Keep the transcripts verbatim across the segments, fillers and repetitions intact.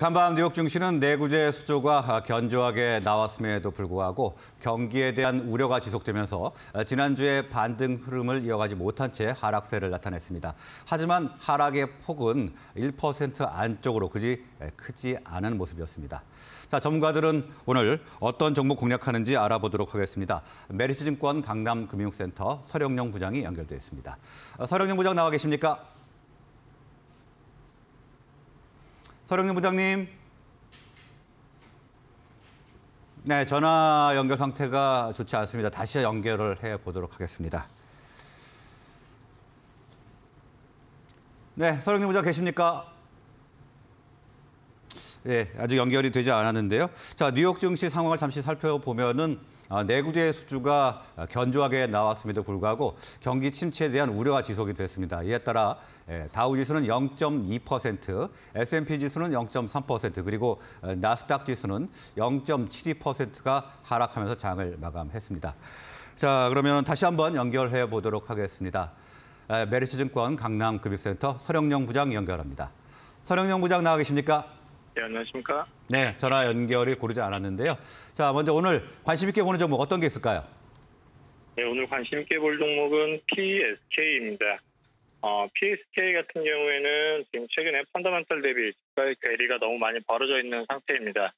간밤 뉴욕 증시는 내구재 수조가 견조하게 나왔음에도 불구하고 경기에 대한 우려가 지속되면서 지난주에 반등 흐름을 이어가지 못한 채 하락세를 나타냈습니다. 하지만 하락의 폭은 일 퍼센트 안쪽으로 그지 크지 않은 모습이었습니다. 자, 전문가들은 오늘 어떤 종목 공략하는지 알아보도록 하겠습니다. 메리츠증권 강남금융센터 서령영 부장이 연결되어 있습니다. 서령영 부장 나와 계십니까? 서령영 부장님. 네, 전화 연결 상태가 좋지 않습니다. 다시 연결을 해보도록 하겠습니다. 네, 서령영 부장 계십니까? 네, 아직 연결이 되지 않았는데요. 자, 뉴욕 증시 상황을 잠시 살펴보면은 내구재 수주가 견조하게 나왔음에도 불구하고 경기 침체에 대한 우려가 지속이 됐습니다. 이에 따라 다우 지수는 영 점 이 퍼센트, 에스 앤 피 지수는 영 점 삼 퍼센트, 그리고 나스닥 지수는 영 점 칠이 퍼센트가 하락하면서 장을 마감했습니다. 자, 그러면 다시 한번 연결해 보도록 하겠습니다. 메리츠증권 강남금융센터 서령영 부장 연결합니다. 서령영 부장 나와 계십니까? 네, 안녕하십니까? 네, 전화 연결이 고르지 않았는데요. 자, 먼저 오늘 관심 있게 보는 종목 어떤 게 있을까요? 네, 오늘 관심 있게 볼 종목은 피 에스 케이입니다. 어, 피 에스 케이 같은 경우에는 지금 최근에 펀더멘털 대비 주가의 괴리가 너무 많이 벌어져 있는 상태입니다.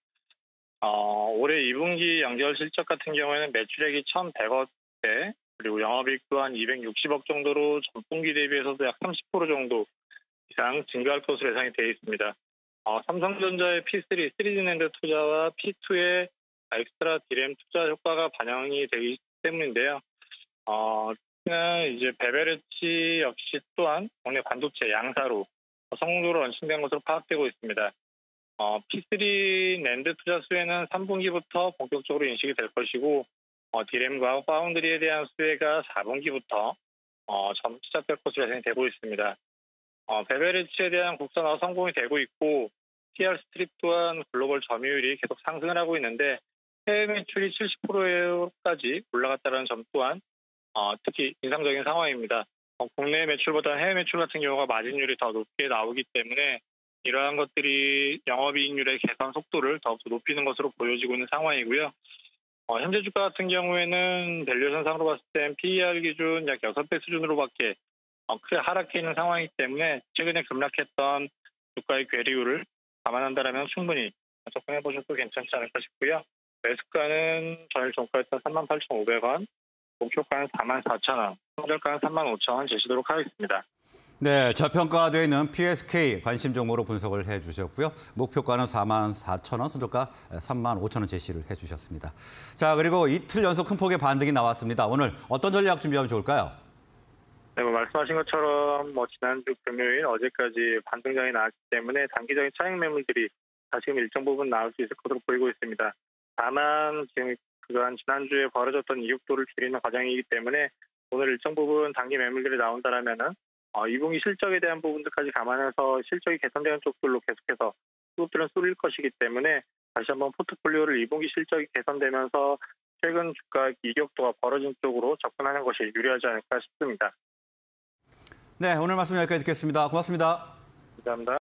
어, 올해 이 분기 연결 실적 같은 경우에는 매출액이 천백억대, 그리고 영업이익 또한 이백육십억 정도로 전분기 대비해서도 약 삼십 퍼센트 정도 이상 증가할 것으로 예상이 되어 있습니다. 어, 삼성전자의 피 쓰리, 쓰리디 낸드 투자와 피 투의 엑스트라 디램 투자 효과가 반영이 되기 때문인데요. 어, 이제 베베레치 역시 또한 국내 반도체 양사로 성공적으로 런칭된 것으로 파악되고 있습니다. 어, 피 쓰리 낸드 투자 수혜는 삼 분기부터 본격적으로 인식이 될 것이고, 어, 디램과 파운드리에 대한 수혜가 사 분기부터 어, 점 시작될 것으로 예상이 되고 있습니다. 어, 베베레치에 대한 국산화 성공이 되고 있고, 티 알 스트립 또한 글로벌 점유율이 계속 상승을 하고 있는데 해외 매출이 칠십 퍼센트까지 올라갔다는 점 또한 어, 특히 인상적인 상황입니다. 어, 국내 매출보다 해외 매출 같은 경우가 마진율이 더 높게 나오기 때문에 이러한 것들이 영업이익률의 개선 속도를 더욱더 높이는 것으로 보여지고 있는 상황이고요. 어, 현재 주가 같은 경우에는 밸류에이션상으로 봤을 땐 피 이 알 기준 약 여섯 배 수준으로밖에 어, 크게 하락해 있는 상황이기 때문에 최근에 급락했던 주가의 괴리율을 감안한다면 충분히 접근해 보셔도 괜찮지 않을까 싶고요. 매수가는 전일 종가였던 삼만 팔천오백 원, 목표가는 사만 사천 원, 손절가는 삼만 오천 원 제시도록 하겠습니다. 네, 저평가되어 있는 피 에스 케이 관심 종목으로 분석을 해주셨고요. 목표가는 사만 사천 원, 손절가 삼만 오천 원 제시를 해주셨습니다. 자, 그리고 이틀 연속 큰 폭의 반등이 나왔습니다. 오늘 어떤 전략 준비하면 좋을까요? 네, 뭐 말씀하신 것처럼 뭐 지난주 금요일 어제까지 반등장이 나왔기 때문에 단기적인 차익 매물들이 다시금 일정 부분 나올 수 있을 것으로 보이고 있습니다. 다만 지금 그간 지난주에 벌어졌던 이익도를 줄이는 과정이기 때문에 오늘 일정 부분 단기 매물들이 나온다라면은 어, 이 분기 실적에 대한 부분들까지 감안해서 실적이 개선되는 쪽들로 계속해서 수급들은 쏠릴 것이기 때문에 다시 한번 포트폴리오를 이 분기 실적이 개선되면서 최근 주가 이격도가 벌어진 쪽으로 접근하는 것이 유리하지 않을까 싶습니다. 네, 오늘 말씀 여기까지 듣겠습니다. 고맙습니다. 감사합니다.